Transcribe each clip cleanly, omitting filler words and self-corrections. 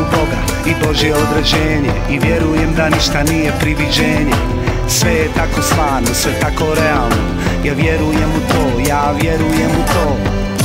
u Boga i Božje određenje i vjerujem da ništa nije priviđenje. Sve je tako stvarno, sve tako realno. Ja vjerujem u to, ja vjerujem u to.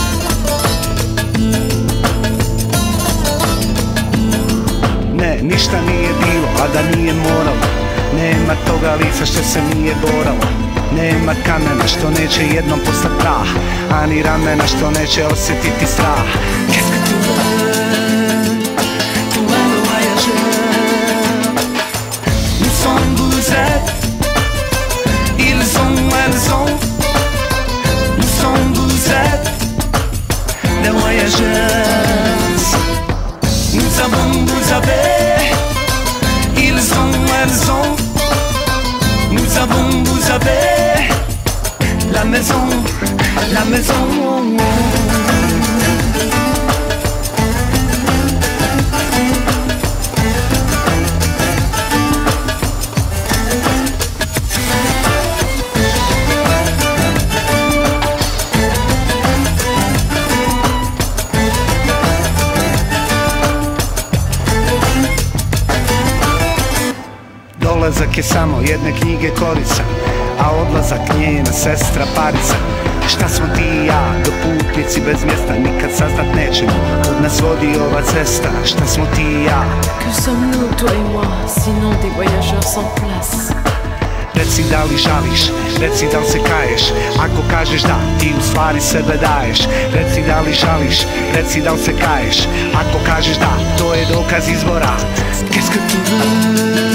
Ne, ništa nije bilo, a da nije moralo. Nema toga lica što se nije boralo. Nema kamena što neće jednom postat prah, ani ramena što neće osjetiti strah. Qu'est-ce que tu veux? Pour un voyageur. Nous sommes, vous êtes. Ils ont, elles ont. Nous sommes, vous êtes. Des voyageuses. Nous avons, vous avez. Ils ont, elles ont. Nous avons, vous avez. La maison, la maison. Dolazak je samo jedne knjige korica, a odlazak njena sestra parica. Šta smo ti i ja, do putnici bez mjesta, nikad saznat nećemo, kud nas vodi ova cesta. Šta smo ti i ja? Que sommes-nous, toi et moi, sinon des voyageurs sans place? Reci da li žališ, reci da li se kaješ. Ako kažeš da, ti u stvari sebe daješ. Reci da li žališ, reci da li se kaješ. Ako kažeš da, to je dokaz izbora. Qu'est-ce que tu veux?